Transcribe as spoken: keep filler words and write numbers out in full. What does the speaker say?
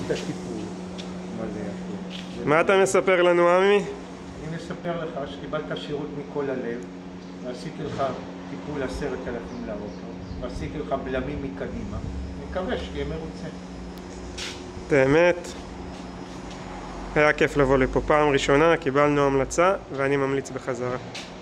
את הטיפול מלא. מה אתה מספר לנו, עמי? אני מספר לך שקיבלת שירות מכל הלב, ועשיתי לך טיפול עשרת אלפים לאוטו, ועשיתי לך בלמים מקדימה. אני מקווה שתהיה מרוצה. את האמת, היה כיף לבוא לפה פעם ראשונה, קיבלנו המלצה ואני ממליץ בחזרה.